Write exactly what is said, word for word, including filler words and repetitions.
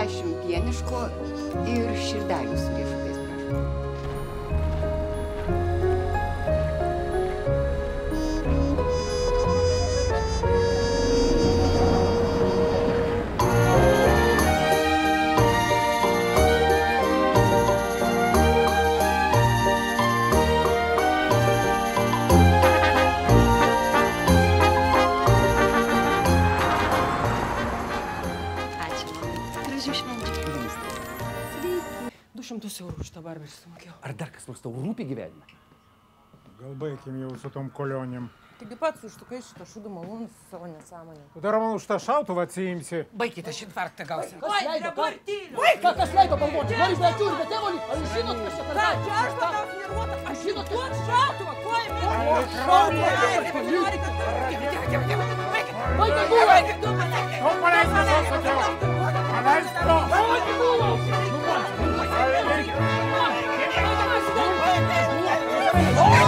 dešimt pieniško ir širdelių su riešutais, prašau. Šimtus eurų už tą barbę sumokėjau. Ar dar kas nors tau rūpi gyvenime? Gal baigim jau su tom kolionėm. Taigi pats užtukai šitą šūdų malūnų su savo nesąmonėm. Tu dar man už tą šautuvą atsiimsi. Baikite, aš infarktą gausiu. Kas leido, ką? Ką kas leido galvoti? Nori be akių ir be tėvolių? Ar jūs žinot, kas čia per Ką, čia aš matau nervuotą? Aš žinot, duot šautuvą, kuo jį mėgau? Šautuvą, nori, kad tu... Dėkit, dėkit, dėkit, baikit. Baikit, buvo! Baikit, du, pasakė. O, paleis visos atėjau. Paleis to. Baikit, buvo! Paleis to. Oh!